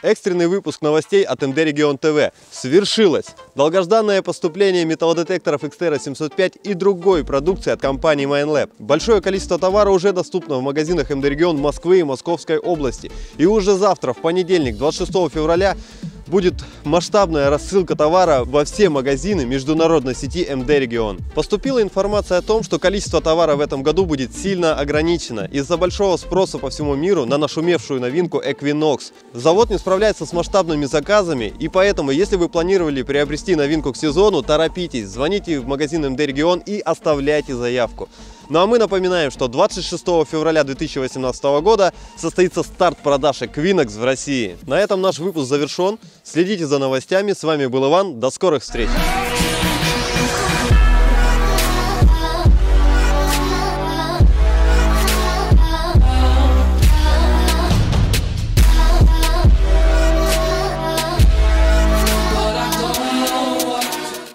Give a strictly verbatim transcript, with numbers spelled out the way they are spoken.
Экстренный выпуск новостей от эм дэ Регион ТВ. Свершилось! Долгожданное поступление металлодетекторов Xterra семьсот пять и другой продукции от компании Minelab. Большое количество товара уже доступно в магазинах эм дэ Регион Москвы и Московской области. И уже завтра, в понедельник, двадцать шестого февраля, будет масштабная рассылка товара во все магазины международной сети эм дэ Регион. Поступила информация о том, что количество товара в этом году будет сильно ограничено из-за большого спроса по всему миру на нашумевшую новинку Equinox. Завод не справляется с масштабными заказами, и поэтому, если вы планировали приобрести новинку к сезону, торопитесь, звоните в магазин эм дэ Регион и оставляйте заявку. Ну а мы напоминаем, что двадцать шестого февраля две тысячи восемнадцатого года состоится старт продаж Equinox в России. На этом наш выпуск завершен. Следите за новостями. С вами был Иван. До скорых встреч!